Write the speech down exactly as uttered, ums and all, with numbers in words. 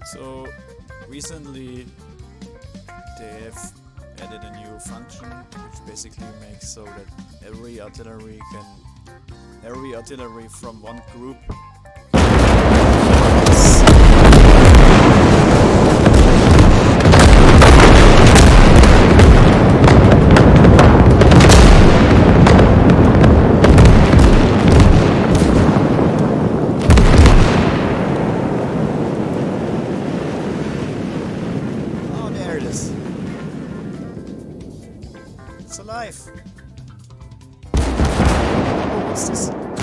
So recently they have added a new function which basically makes so that every artillery can every artillery from one group Oh, there it is. It's alive. Oh, what's this?